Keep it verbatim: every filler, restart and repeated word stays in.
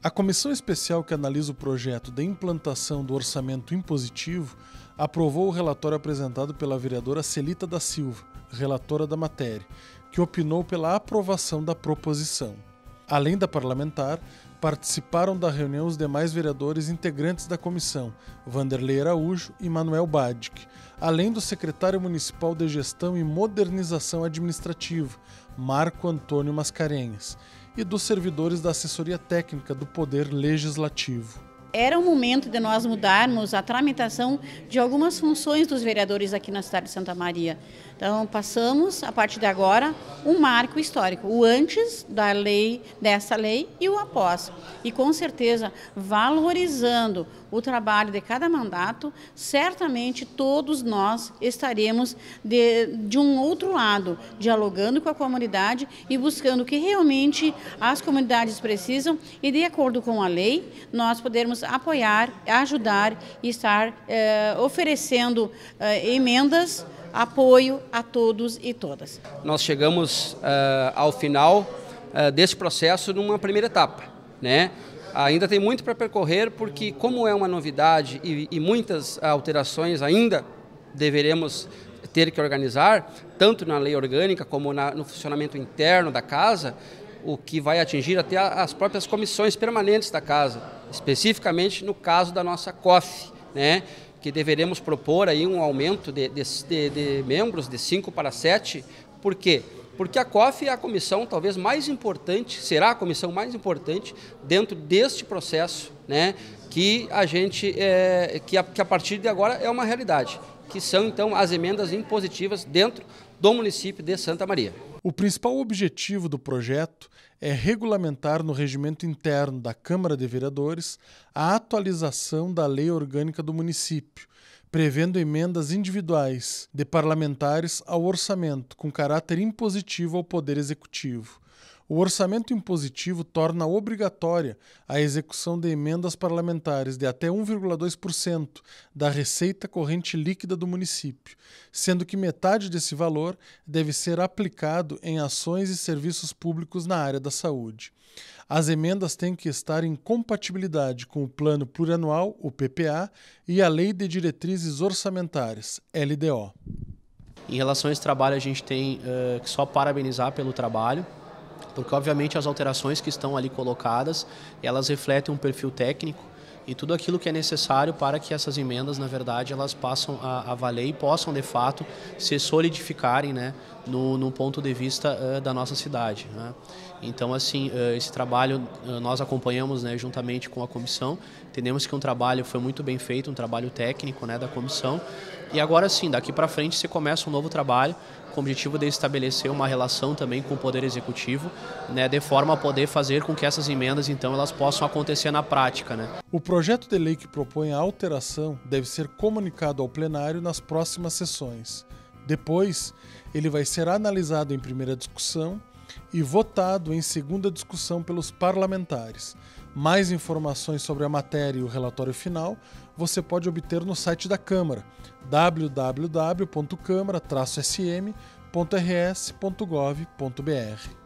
A comissão especial que analisa o projeto de implantação do orçamento impositivo aprovou o relatório apresentado pela vereadora Celita da Silva, relatora da matéria, que opinou pela aprovação da proposição. Além da parlamentar, participaram da reunião os demais vereadores integrantes da comissão, Vanderlei Araújo e Manuel Badic, além do secretário municipal de Gestão e Modernização Administrativa, Marco Antônio Mascarenhas, e dos servidores da assessoria técnica do Poder Legislativo. Era o momento de nós mudarmos a tramitação de algumas funções dos vereadores aqui na cidade de Santa Maria. Então, passamos, a partir de agora, um marco histórico, o antes da lei, dessa lei e o após. E, com certeza, valorizando o trabalho de cada mandato, certamente todos nós estaremos de, de um outro lado, dialogando com a comunidade e buscando o que realmente as comunidades precisam e, de acordo com a lei, nós podermos apoiar, ajudar e estar eh, oferecendo eh, emendas, apoio a todos e todas. Nós chegamos uh, ao final uh, desse processo numa primeira etapa, né? Ainda tem muito para percorrer porque, como é uma novidade e, e muitas alterações ainda deveremos ter que organizar, tanto na lei orgânica como na, no funcionamento interno da casa, o que vai atingir até as próprias comissões permanentes da casa, especificamente no caso da nossa C O F, né? Que deveremos propor aí um aumento de, de, de, de membros de cinco para sete. Por quê? Porque a C O F é a comissão talvez mais importante, será a comissão mais importante dentro deste processo, né? Que a gente, é, que, a, que a partir de agora é uma realidade, que são então as emendas impositivas dentro do município de Santa Maria. O principal objetivo do projeto é regulamentar no regimento interno da Câmara de Vereadores a atualização da lei orgânica do município, prevendo emendas individuais de parlamentares ao orçamento com caráter impositivo ao Poder Executivo. O orçamento impositivo torna obrigatória a execução de emendas parlamentares de até um vírgula dois por cento da receita corrente líquida do município, sendo que metade desse valor deve ser aplicado em ações e serviços públicos na área da saúde. As emendas têm que estar em compatibilidade com o Plano Plurianual, o P P A, e a Lei de Diretrizes Orçamentárias, L D O. Em relação a esse trabalho, a gente tem uh, que só parabenizar pelo trabalho, porque obviamente as alterações que estão ali colocadas, elas refletem um perfil técnico e tudo aquilo que é necessário para que essas emendas, na verdade, elas passam a, a valer e possam, de fato, se solidificarem, né, no, no ponto de vista uh, da nossa cidade, né? Então, assim, uh, esse trabalho uh, nós acompanhamos, né, juntamente com a comissão, entendemos que um trabalho foi muito bem feito, um trabalho técnico, né, da comissão, e agora sim, daqui para frente se começa um novo trabalho com o objetivo de estabelecer uma relação também com o Poder Executivo, né, de forma a poder fazer com que essas emendas, então, elas possam acontecer na prática, né. O projeto de lei que propõe a alteração deve ser comunicado ao plenário nas próximas sessões. Depois, ele vai ser analisado em primeira discussão e votado em segunda discussão pelos parlamentares. Mais informações sobre a matéria e o relatório final você pode obter no site da Câmara, w w w ponto câmara traço s m ponto r s ponto gov ponto b r.